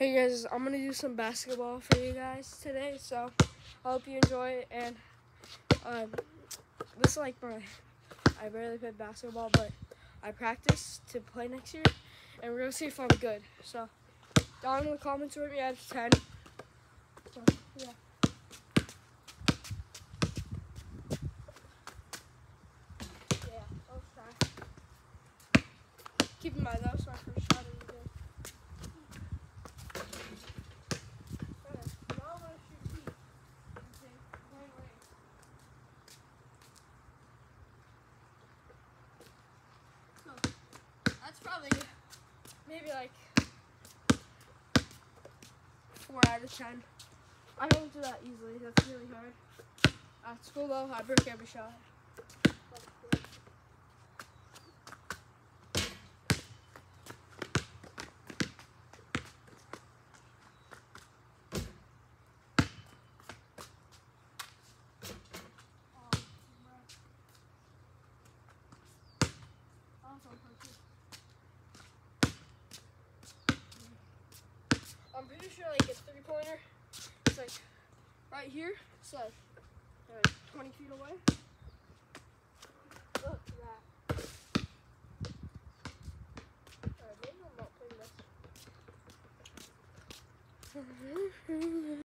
Hey guys, I'm gonna do some basketball for you guys today, so I hope you enjoy it. And this is like I barely played basketball, but I practice to play next year, and we're gonna see if I'm good. So down in the comments, rate me out of 10. So, yeah. Yeah, I'll try. Keep in mind that was my first shot of the day. That's probably maybe like 4 out of 10. I don't do that easily. That's really hard. At school though, I break every shot. I'm pretty sure like a 3-pointer, it's like right here, it's like 20 feet away. Look at that. Alright, maybe I'm not playing this.